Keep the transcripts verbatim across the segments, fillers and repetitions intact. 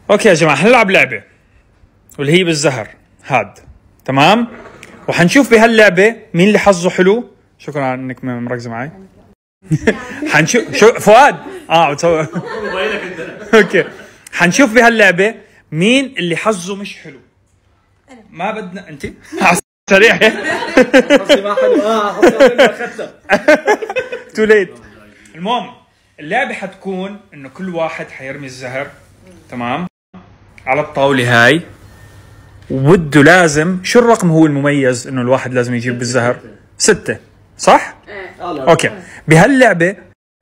اوكي يا جماعه، حنلعب لعبه واللي هي بالزهر هاد، تمام؟ وحنشوف بهاللعبه مين اللي حظه حلو. شكرا انك مركزه معي. حنشوف شو فؤاد اه بتصور. اوكي، حنشوف بهاللعبه مين اللي حظه مش حلو. ما بدنا انت سريع. حظي ما حلو. اه حظي اخذتها تو ليت. المهم اللعبه حتكون انه كل واحد حيرمي الزهر، تمام، على الطاوله هاي، وبده لازم شو الرقم هو المميز انه الواحد لازم يجيب بالزهر؟ ستة، صح؟ ايه. اوكي، بهاللعبه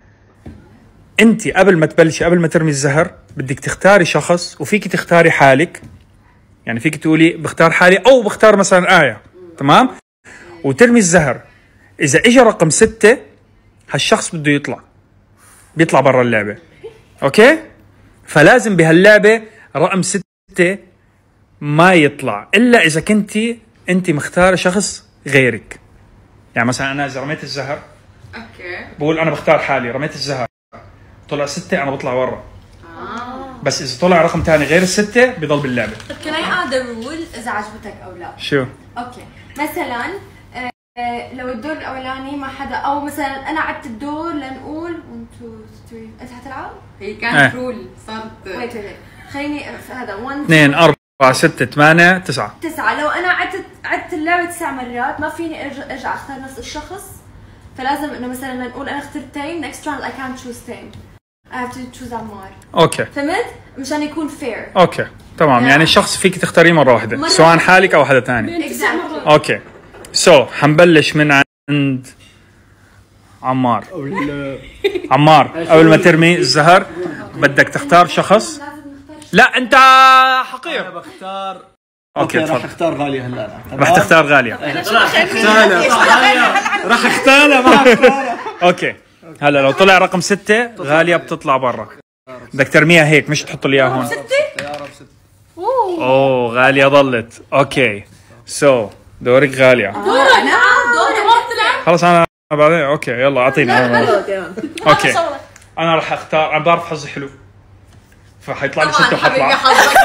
انت قبل ما تبلشي، قبل ما ترمي الزهر، بدك تختاري شخص، وفيك تختاري حالك، يعني فيك تقولي بختار حالي او بختار مثلا آية، تمام؟ وترمي الزهر. اذا اجى رقم ستة هالشخص بده يطلع، بيطلع برا اللعبه. اوكي؟ فلازم بهاللعبه رقم ستة ما يطلع الا اذا كنتي انت مختاره شخص غيرك. يعني مثلا انا اذا رميت الزهر، اوكي، بقول انا بختار حالي، رميت الزهر طلع ستة، انا بطلع برا. اه بس اذا طلع رقم ثاني غير الستة بضل باللعبه. طب كان اي اد رول اذا عجبتك او لا؟ شو؟ اوكي، مثلا آه لو الدور الاولاني ما حدا، او مثلا انا عدت الدور لنقول واحد اثنين ثلاثة، انت حتلعب؟ هي كانت رول صارت ويت ويت خليني هذا واحد اثنين أربعة ستة ثمانية تسعة تسعة. لو انا عدت عدت اللعبه تسع مرات ما فيني ارجع ارجع اختار نفس الشخص، فلازم انه مثلا نقول انا اخترت تيم، next round I can't choose تيم، I have to choose عمار. اوكي، فهمت؟ مشان يكون فير. اوكي تمام. يعني الشخص فيك تختاريه مره واحده، مرة سواء حالك او حدا ثاني. exactly. اوكي، سو so, حنبلش من عند عمار. عمار، قبل ما ترمي الزهر بدك تختار شخص. لا انت حقير. انا بختار. اوكي اوكي، راح تفضل. اختار غاليه هلا. راح تختار غاليه. راح اختارها راح اختارها ما اختارها. اوكي، هلا لو طلع رقم ستة غاليه بتطلع برا. بدك ترميها هيك، مش تحط لي اياها هون. يا رب ست. اوه غاليه ضلت. اوكي سو so, دورك غاليه. دورك دورك ما بتلعب. خلص انا بعدين. اوكي يلا اعطيني. اوكي انا راح اختار، انا بعرف حظي حلو فحيطلع لي ستة وحطلع.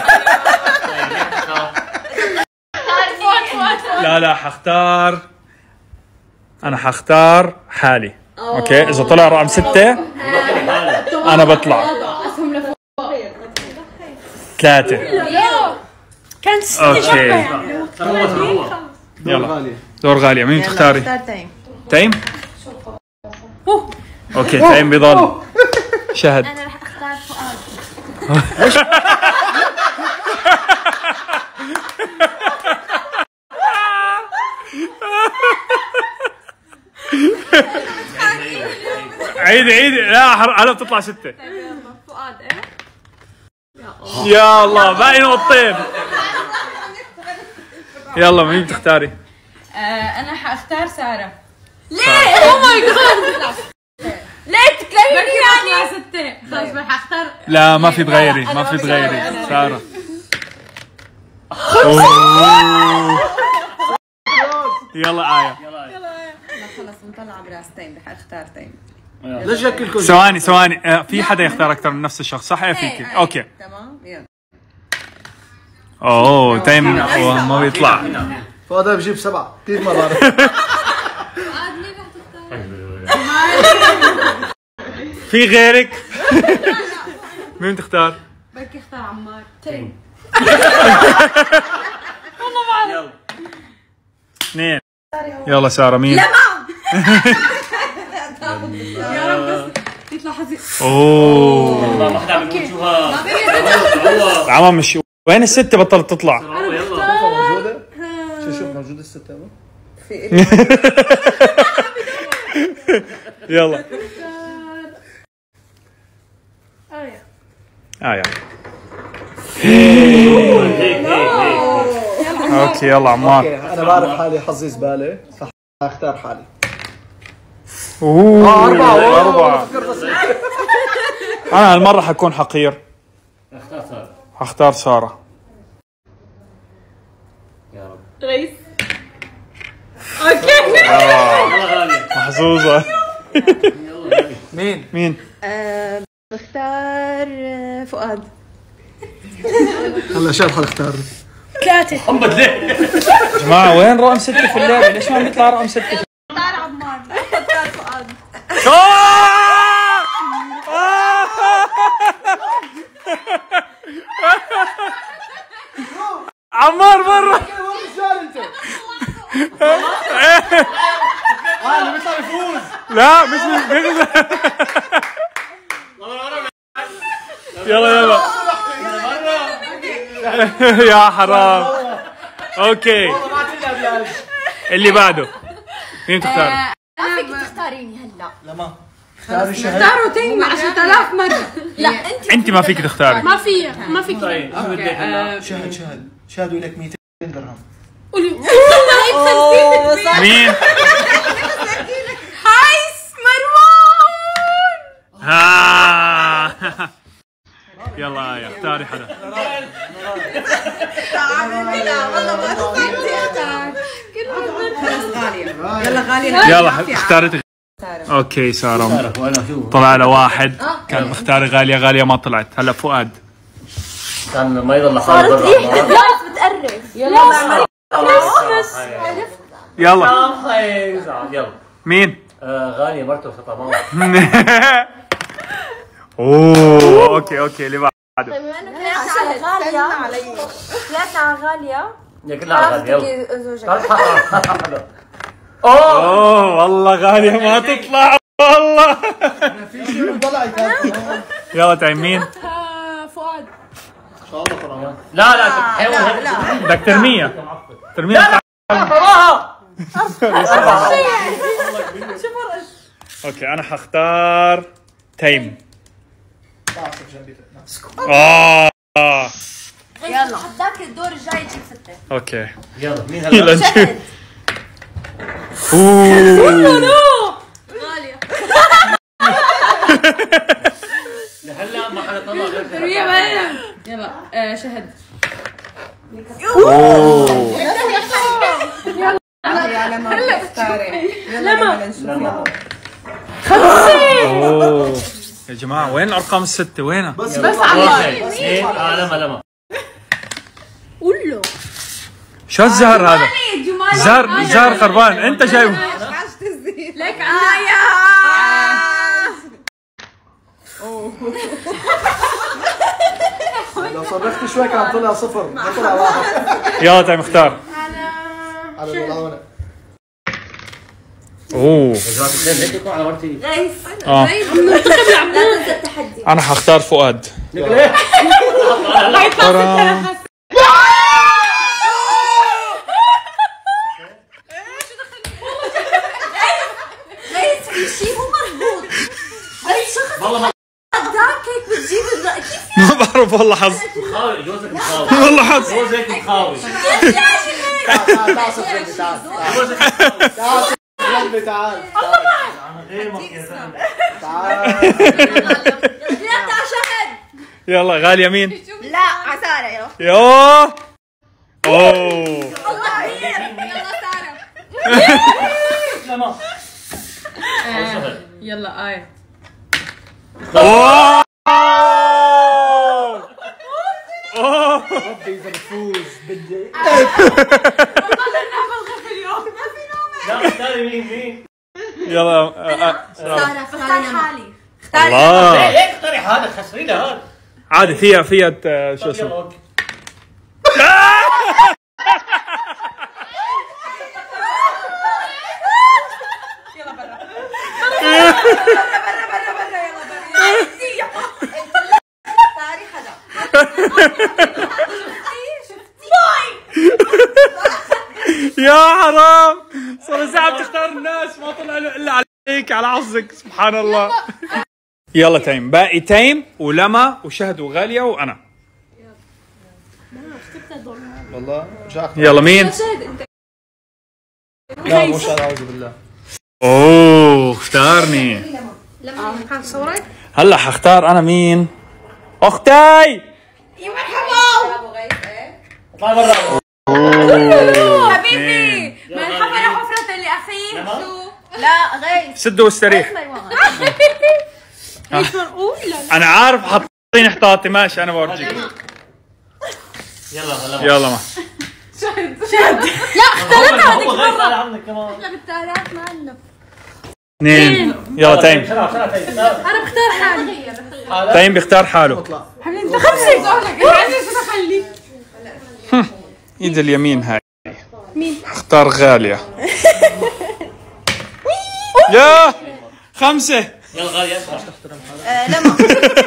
لا لا حختار، انا حختار حالي. اوكي اذا طلع رقم ستة انا بطلع. ثلاثة. كان اوكي يلا غاليه. دور غالية. مين تختاري؟ اختار تيم. تيم؟ اوكي تيم بضل. شهد. انا راح اختار فؤاد. عيدي عيدي. لا هلا بتطلع ستة. فؤاد ايه؟ يا الله باقي نقطتين. يلا مين بتختاري؟ انا حاختار ساره. ليه؟ او ماي جاد. ليه تكلمني يعني؟ ستة. خلص راح اختار. لا ما في تغيري، ما في تغيري. سارة. يلا آية. خلص نطلع براس تيم، رح اختار تيم. ليش شكلكم؟ ثواني ثواني، آه، في حدا يختار اكثر من نفس الشخص صح؟ ايه فيك. اوكي تمام يلا. اوه تيم أوه، ما بيطلع. فؤاد بجيب سبعه كثير مرات. في غيرك؟ مين تختار؟ بدك اختار عمار. تيم. يلا اثنين. يلا سارة مين؟ يا رب بس يطلع حظي. اوه ما حدا بيقول شو ها. عمام مش وين الستة بطلت تطلع؟ موجوده؟ شو شوف موجوده الستة. يلا آية. آية. اوكي يلا عمار. اوكي انا بعرف حالي حظي زباله فاختار حالي. اوه أربعة. أربعة. أنا هالمرة حكون حقير. اختار ساره. حختار سارة. يا رب. غيث. يلا غاليه. محظوظة. مين؟ مين؟ بختار فؤاد. هلا شاد حنختار ثلاثة. محمد ليه؟ يا جماعه وين رقم ستة في اللعبه؟ ليش ما بيطلع رقم ستة؟ اختار عمار. اختار فؤاد. عمار برا. اه اللي بيطلع يفوز. لا مش بيغزى. يلا يلا يا حرام. اوكي اللي بعده مين تختار؟ ما فيك تختاريني هلا. لما اختاري شهد. اختاروا تيم عشرة آلاف مرة. لا انت انت ما فيك تختاري. ما في ما فيك. طيب شو بدك هلا؟ شهد شهد شهد لك مئتين درهم. قولي. مين؟ هايس مروان. ها يلا يا اختاري حدا. لا والله ما تفكرتي اختار. خلص غالية. يلا غالية. يلا اختارت. اوكي سارة تعرف وانا شو؟ طلع له واحد كان مختار غالية، غالية ما طلعت. هلا فؤاد. كان ما يضل حاله صارت برا. ريحتك لايف بتقرف. يلا كريسمس. يلا يلا مين؟ آه، غالية مرته فطماط. اوه اوكي اوكي اللي بعده. بما انه طلعت على غالية طلعت على غالية يا كلها غالية يلا. اعطيكي زوجك. اوه اوه والله غالية ما تطلع والله. في شيء طلع يلا تعال مين؟ فؤاد. ان شاء الله طلع. لا لا تحاول بدك ترميها ترميها. تراها. اوكي انا حختار تيم. اه آه. يلا حداك الدور الجاي تجيب ستة. اوكي يلا مين يلا هلا؟ نشوف. اوه غالية. هلا ما حدا طلع غير يلا آه، شهد. اوه يا لما هلا تختاري. يلا لما نشوف. اوه يا جماعة وين الارقام الستة وينها؟ بس بس على اثنين اه لما لما قول له. شو الزهر هذا؟ زهر زهر خربان انت جايبه. لك آية. لو صرفت شوي كان طلع صفر ما طلع واحد. يلا تعال مختار. على الملعونة. اوه يا جماعة الخير هيك يكون على مرتي. غيث. اه لا تنسى التحدي. انا حختار فؤاد. ليه؟ ترى غيث في شيء مو مضبوط. غيث شخص والله ما قدامك هيك بتجيب الر- كيف ما بعرف والله حظ. مخاوي جوزك مخاوي. والله حظ. جوزك مخاوي. تعال صفر تعال جوزك تعال تعال غير مخيزان. تعال. طلعت على شهد. يلا غالية مين؟ لا عسارة يلا. يوه اوه يلا سارة. لما يلا آية. اوه اوه ربي اذا بتفوز بدي. لا اختاري مين مين. يلا آه، آه، سارة اختار حالي. الله هيك اختاري حالك خسري لها هذا. عادي فيها فيها آه، شو يلا اسمه. اوكي. اختاري حدا. يا حرام صار ساعة بتختار الناس ما طلع له الا عليك على حظك سبحان الله. يلا تيم باقي تيم ولما وشهد وغالية وانا. والله جاك. يلا مين؟ لا مش انا اعوذ بالله. اوه اختارني. لما صورك. هلا حختار انا مين؟ اختي. يا مرحبا. ابو غيث ايه. اطلع برا. حبيبي مرحبا يا حفرة لاخي. شو؟ لا غيث. سدوا واستريح. انا عارف حاطين احتاطي ماشي انا بورجيك. يلا هلا يلا ما شهد لا اختارتها هذيك مرة مرة عندك كمان احنا بالتاريخ ما عندنا اثنين. يلا تيم. بسرعة بسرعة تيم. انا بختار حالي تيم بيختار حاله. حبيبي انت خمسه انت عايز تخلي ايد اليمين هاي. مين؟ اختار غالية. يا خمسة. يلا غالية اسرع. لما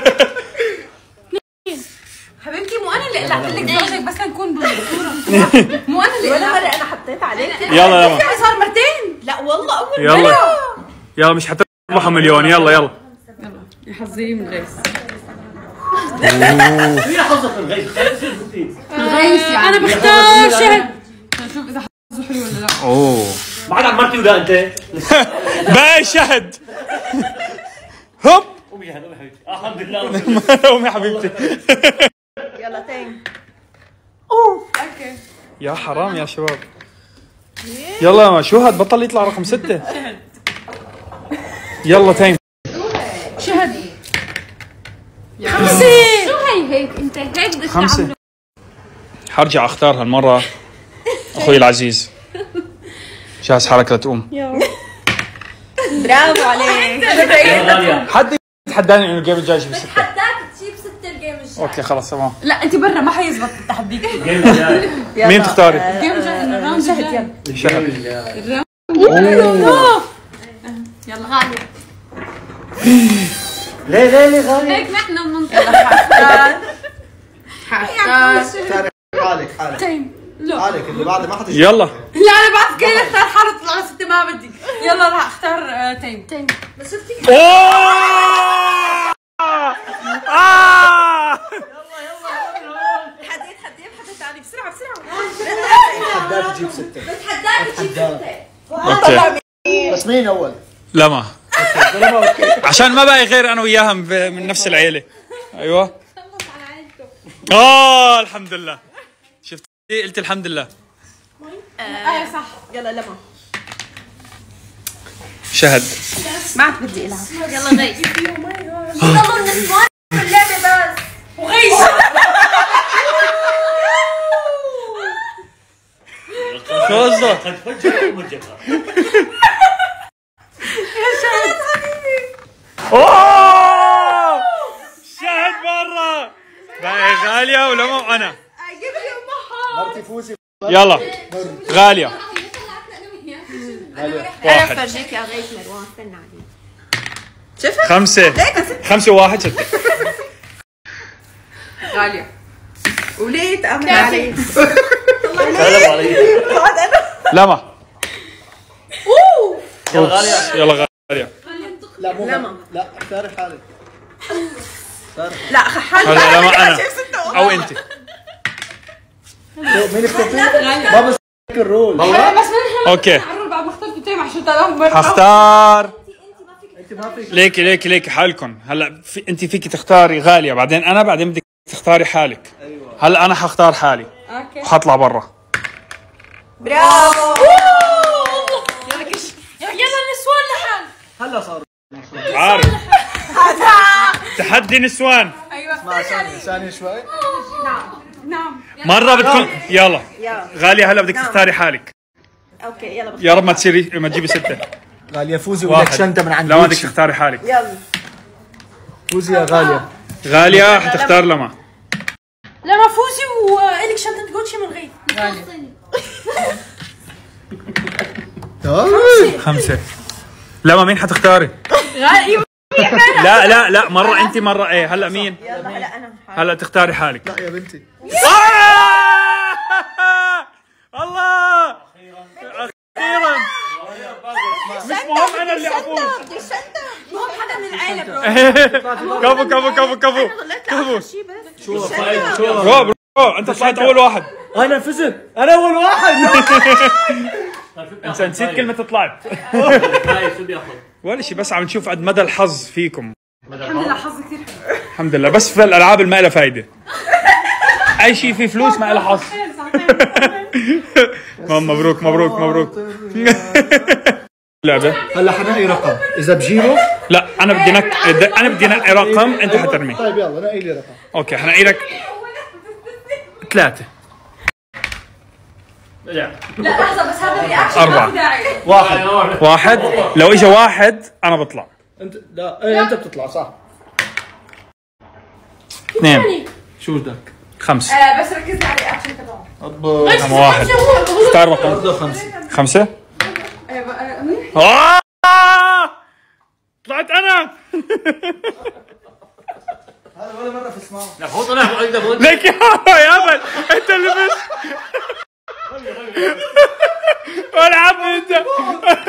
حبيبتي مو انا اللي قلعت لك زوجك بس لنكون بالصورة مو انا اللي ولا مرة انا حطيت عليك يلا لما صار مرتين لا والله اول يلا يلا مش حتربحوا مليون. يلا يلا يا حظي من غيث في حظك الغيث غيث يعني انا بختار شهد نشوف اذا حظه حلو ولا لا. اوه معك عمرتي ولا انت؟ باي شهد. هوب قومي يا هلا حبيبتي. الحمد لله. قومي يا حبيبتي. يلا تاني اوكي يا حرام يا شباب. يلا ما شو هاد بطل يطلع رقم ستة. يلا تيم. شهد خمسة شو هي هيك انت هيك بدك خمسة. حرجع اختار هالمرة اخوي العزيز. جهز حالك لتقوم. برافو عليك يلا غالية. حد يتحداني انه الجيم الجاي يجيب ستة. حداك تجيب ستة الجيم الجاي. اوكي خلص تمام. لا انت برا ما حيزبط التحديك الجيم الجاي. مين تختاري؟ الجيم جاي انه الراوند شهد يلا شهد. يلا غالية ليه ليه ليه غالية؟ هيك نحن بننطق. حختار حختار اختاري حالك حالك حالك اللي بعده ما حدا يلا لا انا بعرف كيف اختار حالة طلع ستة ما بدي يلا راح اختار آه، تيم تيم بس شفتي اوه آه! حد يتحدى حدا ثاني بسرعة بسرعة حداك تجيب ستة بتحداك تجيب ستة. اوكي بس مين اول؟ لما عشان ما بقى غير انا وياها من نفس العيله. ايوه خلص على عيلتكم. اه الحمد لله. شفت قلت الحمد لله. اه صح يلا لما شهد. ما عاد بدي العب يلا غيث. يلا النسوان اللعبة بس. وغيث شو قصدك؟ قد فجر ومجدها. اوه شهد برا. بقى غاليه ولما وانا. مرتي فوزي يلا غاليه. انا واحد بفرجيك يا غيث مروان استنى علي شفت خمسة خمسة واحد ستة. غالية وليه تأمن علي سلام عليك. لما يلا غالية. يلا غاليه. لا مو لما. لا اختاري حالك لا حالي هلا لما انا او انت. مين اخترتي؟ ما بس الرول بس من اوكي الرول بعد ما اخترت تيم عشان تلاهم حختار انت ما فيك ليكي ليكي ليكي حالكم. هلا في انت فيك تختاري غاليه بعدين انا بعدين بدك تختاري حالك. ايوه هلا انا حختار حالي اوكي وحطلع برا. برافو يلا كش يلا النسوان لحال هلا صار عارف تحدي نسوان. ايوه مع ثانية ثانية شوي نعم مره بدكم يلا يلا غاليه هلا بدك تختاري حالك. اوكي يلا يا رب ما تصيري ما تجيبي ستة. غالية فوزي ولك شنطة من عند لا ما بدك جوتشي. تختاري حالك. يلا فوزي يا غالية غاليه حتختار لما. لما فوزي والك شنطة جوتشي من غير غالية خمسة. لما مين حتختاري؟ غالية لا لا لا مرة انت مرة ايه. هلا مين؟ يلا هلا انا هلا تختاري حالك. لا يا بنتي آه! الله اخيرا مش مهم انا اللي افوز. مو حدا من العيلة برو كفو كفو كفو كفو كفو. شو برو برو انت طلعت اول واحد. انا فزت انا اول واحد انت نسيت كلمة طلعت. هاي شو بياخذ؟ ولا شيء بس عم نشوف قد مدى الحظ فيكم. الحمد لله حظي كثير حلو الحمد لله بس في الالعاب اللي ما لها فايدة. اي شيء فيه فلوس ما له حظ. مبروك مبروك مبروك. لعبة هلا حنقي رقم اذا بجيبه لا انا بدي نك انا بدي نقي رقم انت حترمي. طيب يلا نقي لي رقم اوكي حنقي لك ثلاثة. لا لا لحظه بس هذا الرياكشن أربعة. ما في داعي. واحد. واحد. لو اجى واحد انا بطلع. انت لا ايه انت بتطلع صح. اثنين. شو بدك؟ خمسة. آه بس ركزنا على الرياكشن تبعه. رقم واحد. اختار رقم. برضه خمسة. خمسة. آه، آه، منيح. آه! طلعت انا. هذا ولا مرة في اسمعه. لا فوت انا اقدر فوت. ليك يا يا ابل انت اللي بس. والعب انت.